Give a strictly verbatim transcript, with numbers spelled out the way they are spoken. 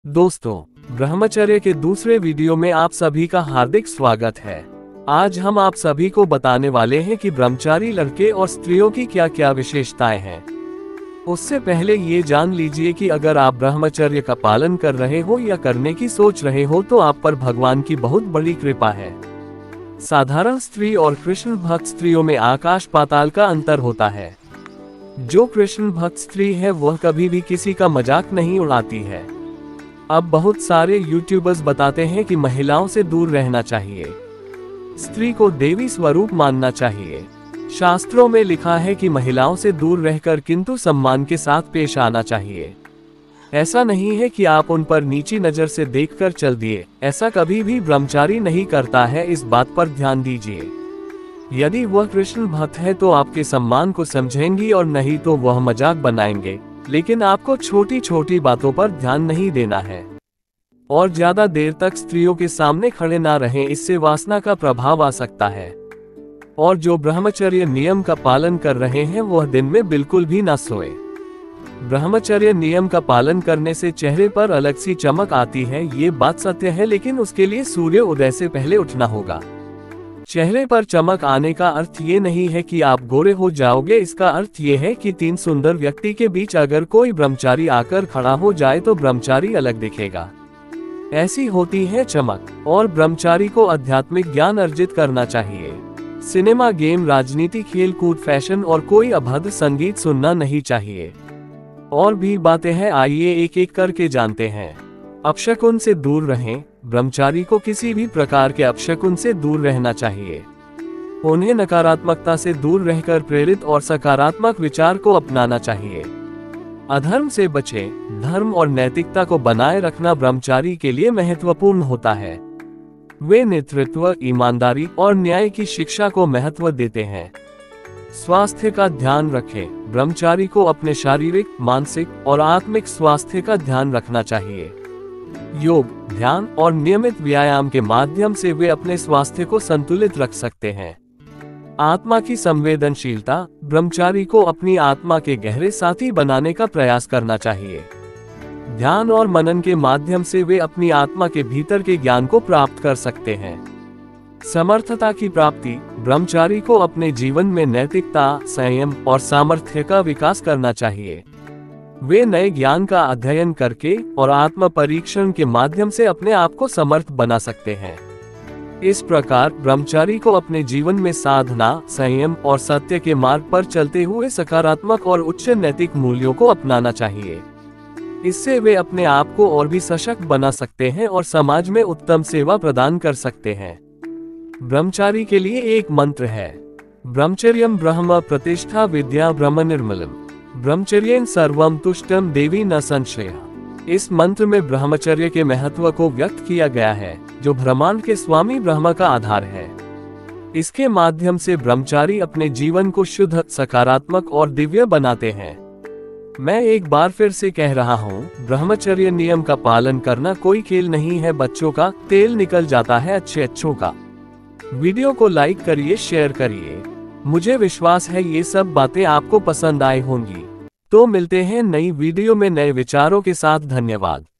दोस्तों, ब्रह्मचर्य के दूसरे वीडियो में आप सभी का हार्दिक स्वागत है। आज हम आप सभी को बताने वाले हैं कि ब्रह्मचारी लड़के और स्त्रियों की क्या क्या विशेषताएं हैं। उससे पहले ये जान लीजिए कि अगर आप ब्रह्मचर्य का पालन कर रहे हो या करने की सोच रहे हो तो आप पर भगवान की बहुत बड़ी कृपा है। साधारण स्त्री और कृष्ण भक्त स्त्रियों में आकाश पाताल का अंतर होता है। जो कृष्ण भक्त स्त्री है वह कभी भी किसी का मजाक नहीं उड़ाती है। अब बहुत सारे यूट्यूबर्स बताते हैं कि महिलाओं से दूर रहना चाहिए, स्त्री को देवी स्वरूप मानना चाहिए। शास्त्रों में लिखा है कि महिलाओं से दूर रहकर किंतु सम्मान के साथ पेश आना चाहिए। ऐसा नहीं है कि आप उन पर नीची नजर से देखकर चल दिए, ऐसा कभी भी ब्रह्मचारी नहीं करता है, इस बात पर ध्यान दीजिए। यदि वह कृष्ण भक्त है तो आपके सम्मान को समझेंगी और नहीं तो वह मजाक बनाएंगे, लेकिन आपको छोटी छोटी बातों पर ध्यान नहीं देना है। और ज्यादा देर तक स्त्रियों के सामने खड़े ना रहें, इससे वासना का प्रभाव आ सकता है। और जो ब्रह्मचर्य नियम का पालन कर रहे हैं वह दिन में बिल्कुल भी ना सोए। ब्रह्मचर्य नियम का पालन करने से चेहरे पर अलग सी चमक आती है, ये बात सत्य है, लेकिन उसके लिए सूर्य उदय से पहले उठना होगा। चेहरे पर चमक आने का अर्थ ये नहीं है कि आप गोरे हो जाओगे, इसका अर्थ ये है कि तीन सुंदर व्यक्ति के बीच अगर कोई ब्रह्मचारी आकर खड़ा हो जाए तो ब्रह्मचारी अलग दिखेगा। ऐसी होती है चमक। और ब्रह्मचारी को आध्यात्मिक ज्ञान अर्जित करना चाहिए। सिनेमा, गेम, राजनीति, खेल कूद, फैशन और कोई अभद्र संगीत सुनना नहीं चाहिए। और भी बातें हैं, आइए एक एक करके जानते हैं। अपशकुन से दूर रहें। ब्रह्मचारी को किसी भी प्रकार के अपशकुन से दूर रहना चाहिए। उन्हें नकारात्मकता से दूर रहकर प्रेरित और सकारात्मक विचार को अपनाना चाहिए। अधर्म से बचें। धर्म और नैतिकता को बनाए रखना ब्रह्मचारी के लिए महत्वपूर्ण होता है। वे नेतृत्व, ईमानदारी और न्याय की शिक्षा को महत्व देते हैं। स्वास्थ्य का ध्यान रखें। ब्रह्मचारी को अपने शारीरिक, मानसिक और आत्मिक स्वास्थ्य का ध्यान रखना चाहिए। योग, ध्यान और नियमित व्यायाम के माध्यम से वे अपने स्वास्थ्य को संतुलित रख सकते हैं। आत्मा की संवेदनशीलता। ब्रह्मचारी को अपनी आत्मा के गहरे साथी बनाने का प्रयास करना चाहिए। ध्यान और मनन के माध्यम से वे अपनी आत्मा के भीतर के ज्ञान को प्राप्त कर सकते हैं। समर्थता की प्राप्ति। ब्रह्मचारी को अपने जीवन में नैतिकता, संयम और सामर्थ्य का विकास करना चाहिए। वे नए ज्ञान का अध्ययन करके और आत्म परीक्षण के माध्यम से अपने आप को समर्थ बना सकते हैं। इस प्रकार ब्रह्मचारी को अपने जीवन में साधना, संयम और सत्य के मार्ग पर चलते हुए सकारात्मक और उच्च नैतिक मूल्यों को अपनाना चाहिए। इससे वे अपने आप को और भी सशक्त बना सकते हैं और समाज में उत्तम सेवा प्रदान कर सकते हैं। ब्रह्मचारी के लिए एक मंत्र है, ब्रह्मचर्यम ब्रह्म प्रतिष्ठा विद्या ब्रह्म निर्मलम ब्रह्मचर्येन सर्वम तुष्टम देवी न संशय। इस मंत्र में ब्रह्मचर्य के महत्व को व्यक्त किया गया है, जो ब्रह्मांड के स्वामी ब्रह्म का आधार है। इसके माध्यम से ब्रह्मचारी अपने जीवन को शुद्ध, सकारात्मक और दिव्य बनाते हैं। मैं एक बार फिर से कह रहा हूँ, ब्रह्मचर्य नियम का पालन करना कोई खेल नहीं है। बच्चों का तेल निकल जाता है अच्छे अच्छों का। वीडियो को लाइक करिए, शेयर करिए। मुझे विश्वास है ये सब बातें आपको पसंद आई होंगी। तो मिलते हैं नई वीडियो में नए विचारों के साथ। धन्यवाद।